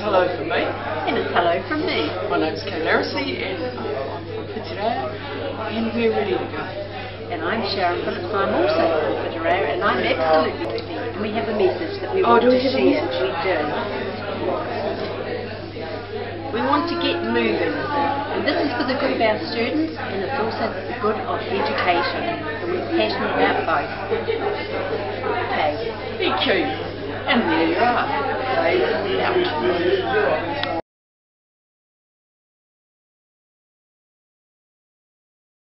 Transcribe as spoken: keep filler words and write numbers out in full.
hello from me. And it's hello from me. My name's Kate Larissy and uh, I'm from Whitireia and we're ready to go. And I'm Sharon, but I'm also from Whitireia and I'm absolutely ready. And we have a message that we Oh, want do to we have a share. message? We do. We want to get moving. And this is for the good of our students and it's also for the good of education. And we're passionate about both. Okay. Thank you. And there you are. Out.